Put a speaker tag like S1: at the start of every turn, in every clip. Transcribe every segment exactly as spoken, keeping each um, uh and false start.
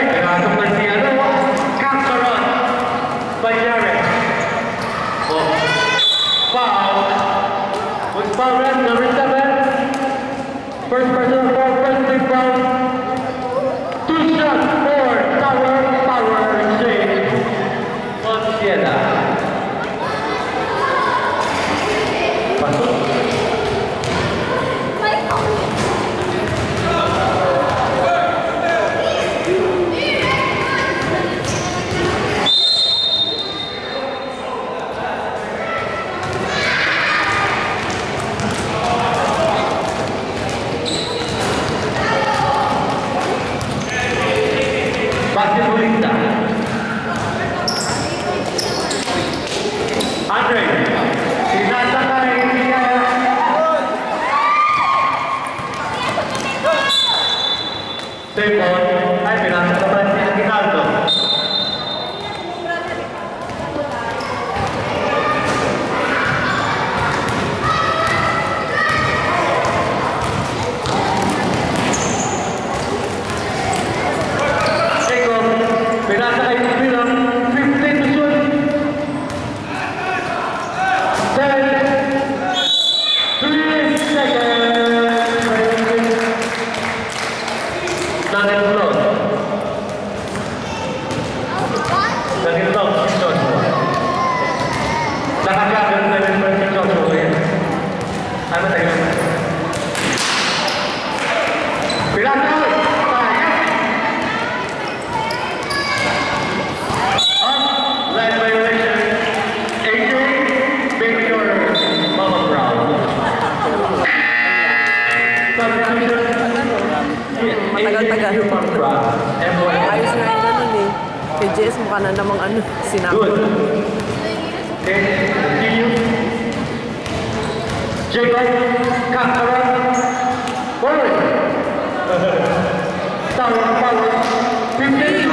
S1: pinasok na si ano, Capturon by Jared. Oh, foul. With foul red, number seven. First personal foul, first big foul. Two shots for Tower Power Exchange. One Siena. Pasok. Basketballista Andre, sinasakay niya Tepon ay pinasakay niya Ginaldo. Pinasakay niya bilang fifteen to shoot. ten, three seconds. Nangin float. Nangin float si Joshua. Nakagagal na rin ba si Joshua yun? Ano tayo? Pinasakay!
S2: Matagal-tagal. Ayos nga yung ganun eh. Kay Jess mukha na namang ano, sinabi.
S1: Okay, continue. Jacob, Capturon, forward. Tower, power, fifteen.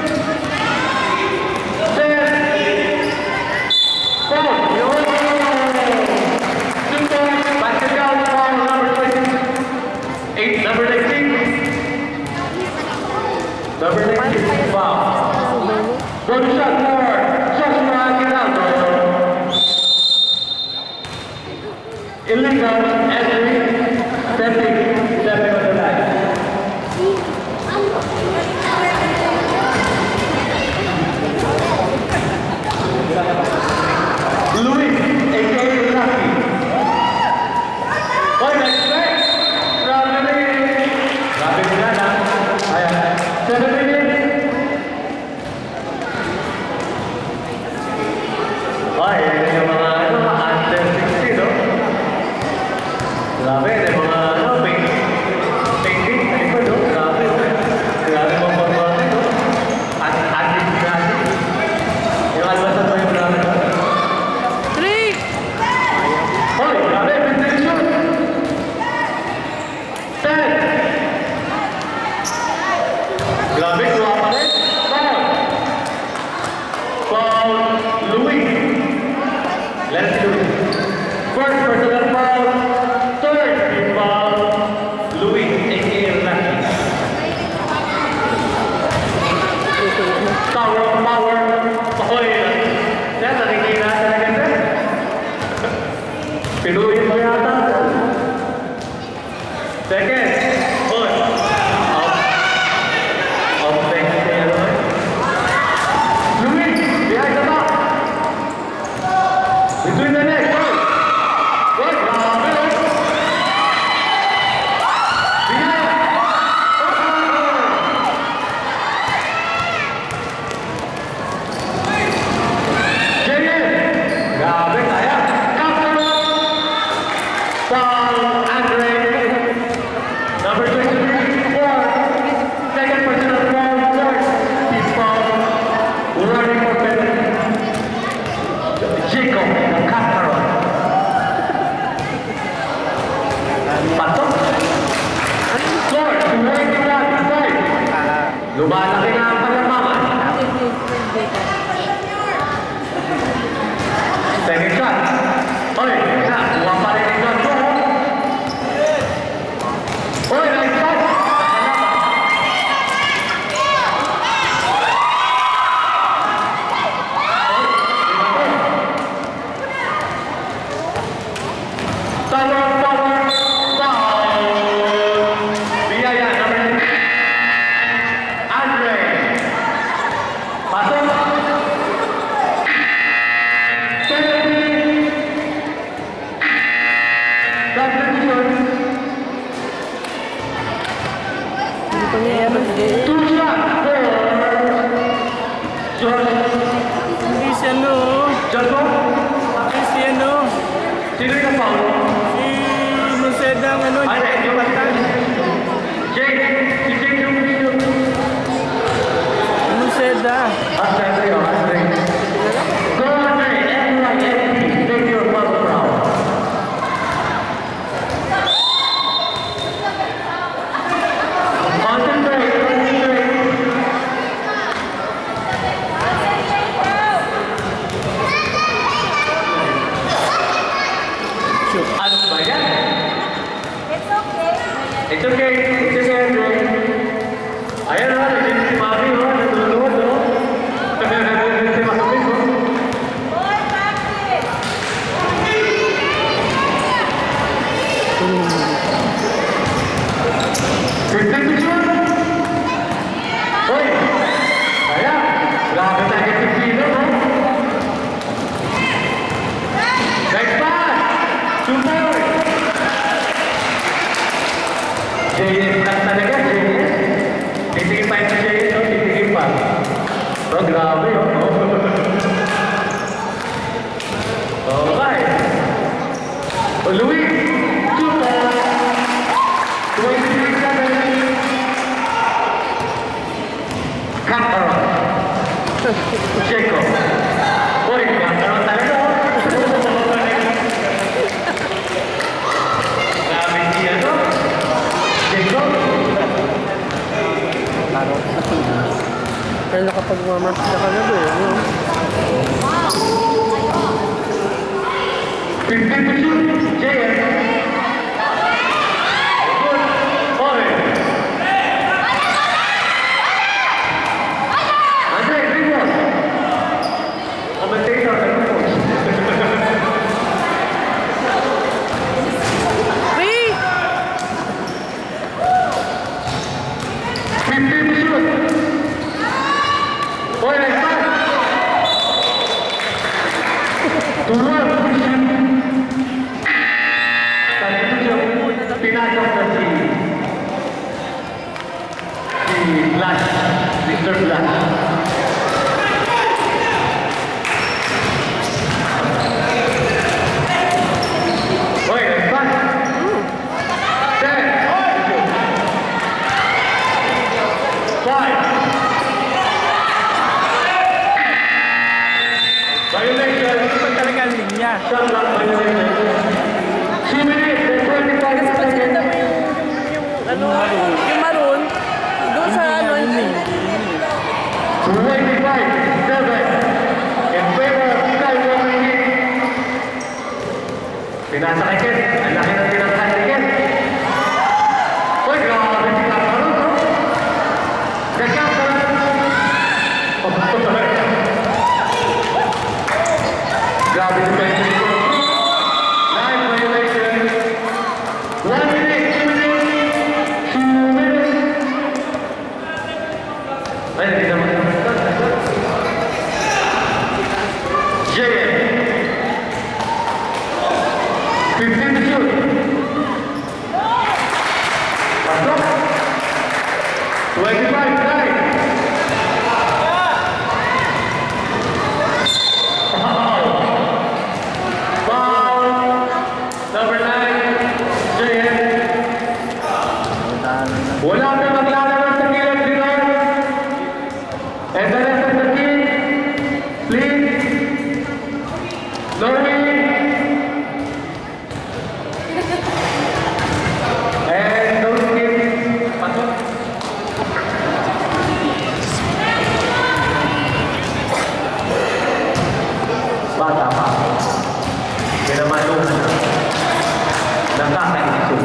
S1: Number nineteen. Number nineteen. Wow. One shot more. Joshua Ginaldo. Illegal entry. Stepping. Stepping on the line. Louis, a k a. Lucky. Oh, that's right. Grabe nila na. Ayan. seven minutes. Ay, yan yung mga ano, under sixty, no? Grabe, yung mga ano, painting, ano ba, no? Grabe, grabe mga pagpapalite, no? At-atin natin. Yung albasan mo yung grabe, no?
S2: Three!
S1: Hoy, grabe, fifteen shoot! ten! Grabe, kuha pa rin. Foul. Foul, Louis. Let's do it. First personal foul. Third foul, Louis, a k a. Lucky. Tower of power. Pahoy. Yan, nakikita na talaga din. Pinuhin mo yata. Second. Hoy. Between the neck, good. Good, Robin. Jaden. Robin, ayan. Capturon. Foul, Andre. Number twenty-three, four. Second personal foul, third. Team foul. Running for penalty. Jacob, Capturon. Patok. Lord, tuwing ka lang, five. Lumalaki na ang palamaman. Second shot. Oy, na, buwa pa rin yung shot mo. Oy, nice shot.
S2: naman si Jay.
S1: Two shot for George.
S3: Hindi siya no.
S1: George mo?
S3: Hindi siya no.
S1: Sino yung foul?
S3: Si Luceda ang ano.
S1: Ay, yung batan. Jay, si Jay yung video.
S3: Luceda.
S1: Ah, siyempre yun. Go on, Jay. Everyone, everyone. Take your foul round. Concentrate, concentrate. Ano ba yan?
S4: It's okay.
S1: It's okay. It's okay, bro. Ayan na, naging si Mami, no? Natulunod, no? Naging si Mami, no?
S4: Boy, practice.
S1: Fifteen to shoot. Hoy! Ayan. Grabe tayo si Pino, no? Next pass! Two more! J S lang talaga, J S. Titigil pa yung J S, no? Titigil pa. So, grabe, oh, no? Okay. Oh, Louis! Two more! twenty-three seven. Kakaroon. Jacob. Uy, kakaroon talaga, oh. Grabe siya, no? Jacob.
S2: Kaya nakapag-warm-up siya kagabi, no?
S1: fifteen to shoot. J S. Good. Oy. Andre, big one. Commentator, coach.
S2: Three!
S1: fifteen to shoot. Oy, next pass. twelve to shoot. Pinasok na si si Blas, Mister Blas. Oy, next pass. Ten. Five. Violation.
S3: Ito talaga ang linya.
S1: Shot clock violation. Two minutes and twenty-five
S2: Kasi pag
S1: seconds.
S2: sinundan mo yung, yung, ano, yung maroon, doon sa, ano,
S1: twenty-five seven in favor of Skywalker. Pinasa kay Ken. Ang laki ng tinangkan ni Ken. Uy, grabe si Kakaroon, no? Kakaroon. Grabe si Ken. Nine violation. One minute, two minutes, two minutes. Ay, hindi naman. J M. fifteen to shoot. Pasok. twenty-five, nine. Foul. Foul. Number nine, J M. Wala na maglalaro sa kilid dito. And the rest of the team, please, Louis, and those kids, pasok. Bata pa. Pinamalunan na. Nakakaiso.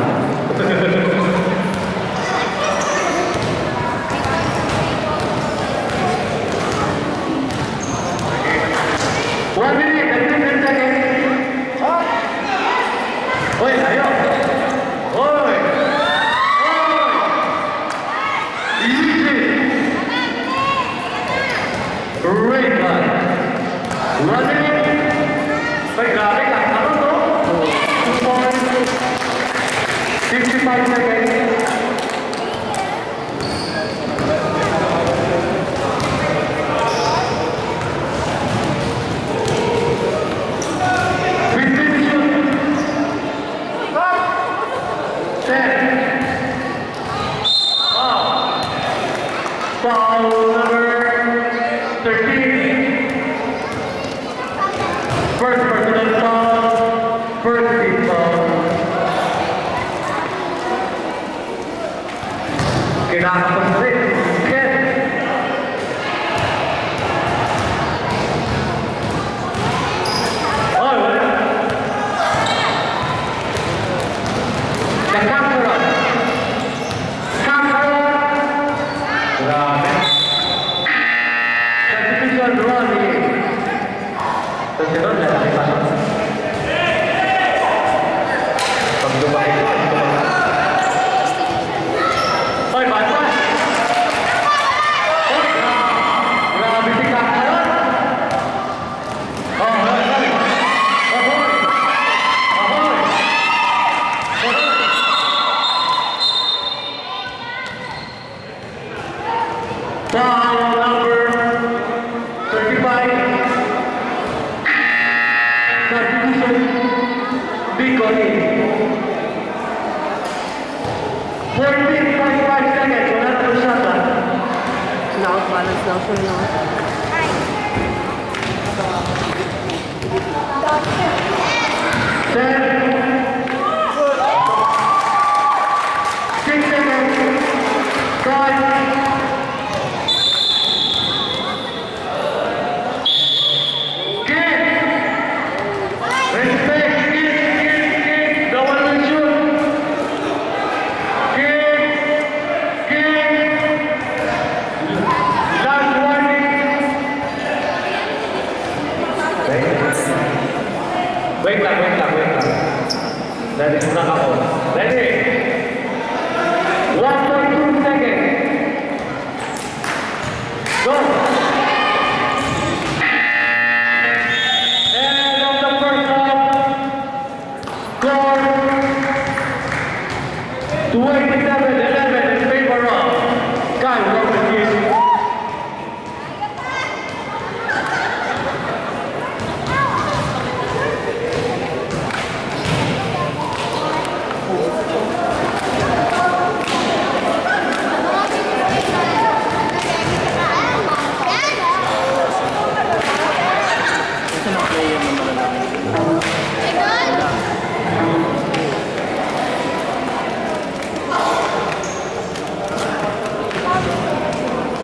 S1: One minute, and ten seconds. Oy, ayo. Oy. Oy. Easy. Great one. One minute. Ay, grabe ka. Ano to? Two points. fifty-five seconds. Foul number thirteen. First personal foul. First team foul. Kailangan rin. Yes. Oh, wala. The Conqueror. Conqueror. Grabe. Substitution running. Susunod, lalaki pa. Pag lumaki ito, pag lumaki. Hoy, bata! Hoy, grabe si Conqueror. Oh, hoy, hoy. Ahoy. Ahoy. Ahoy. Foul number thirty-five. Substitution, Bicoli. fourteen point five seconds. Wala na po siya.
S2: Na-outbalance daw siya no?
S1: ten. six seconds. five.